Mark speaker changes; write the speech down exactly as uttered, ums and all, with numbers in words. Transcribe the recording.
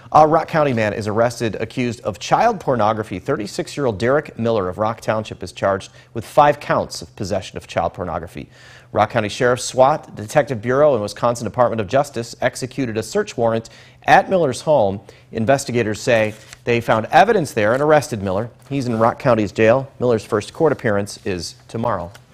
Speaker 1: A Rock County man is arrested accused of child pornography. thirty-six-year-old Derek Miller of Rock Township is charged with five counts of possession of child pornography. Rock County Sheriff's SWAT, Detective Bureau, and Wisconsin Department of Justice executed a search warrant at Miller's home. Investigators say they found evidence there and arrested Miller. He's in Rock County's jail. Miller's first court appearance is tomorrow.